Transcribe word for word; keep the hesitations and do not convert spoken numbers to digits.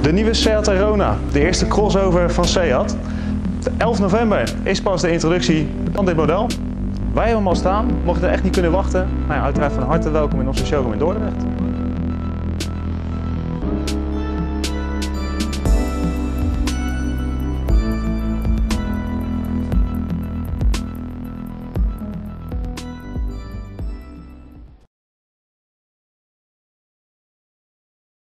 De nieuwe Seat Arona, de eerste crossover van Seat. De elf november is pas de introductie van dit model. Wij hebben hem al staan, mochten er echt niet kunnen wachten. Nou ja, uiteraard van harte welkom in onze showroom in Dordrecht.